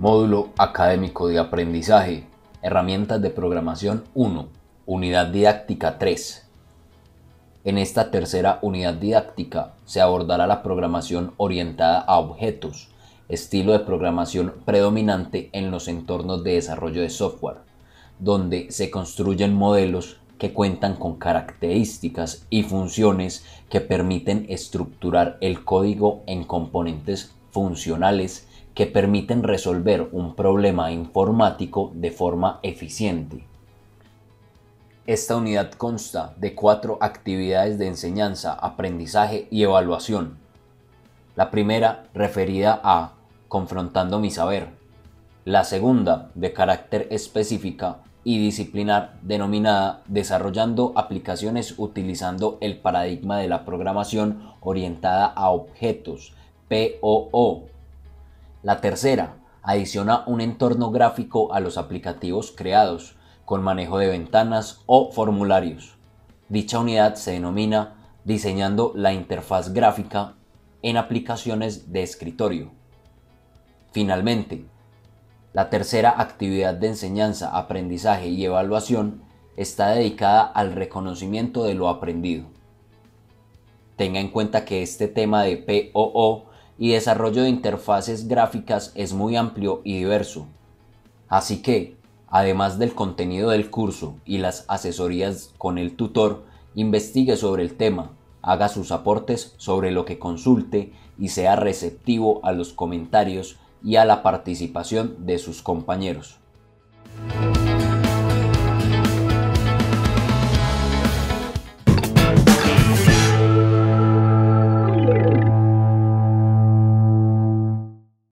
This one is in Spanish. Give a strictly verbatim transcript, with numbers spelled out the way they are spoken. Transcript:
Módulo Académico de Aprendizaje, Herramientas de Programación uno, Unidad Didáctica tres. En esta tercera unidad didáctica se abordará la programación orientada a objetos, estilo de programación predominante en los entornos de desarrollo de software, donde se construyen modelos que cuentan con características y funciones que permiten estructurar el código en componentes funcionales que permiten resolver un problema informático de forma eficiente. Esta unidad consta de cuatro actividades de enseñanza, aprendizaje y evaluación. La primera, referida a confrontando mi saber. La segunda, de carácter específica y disciplinar, denominada desarrollando aplicaciones utilizando el paradigma de la programación orientada a objetos, P O O. La tercera, adiciona un entorno gráfico a los aplicativos creados, con manejo de ventanas o formularios. Dicha unidad se denomina diseñando la interfaz gráfica en aplicaciones de escritorio. Finalmente, la tercera actividad de enseñanza, aprendizaje y evaluación está dedicada al reconocimiento de lo aprendido. Tenga en cuenta que este tema de P O O y desarrollo de interfaces gráficas es muy amplio y diverso. Así que, además del contenido del curso y las asesorías con el tutor, investigue sobre el tema, haga sus aportes sobre lo que consulte y sea receptivo a los comentarios y a la participación de sus compañeros.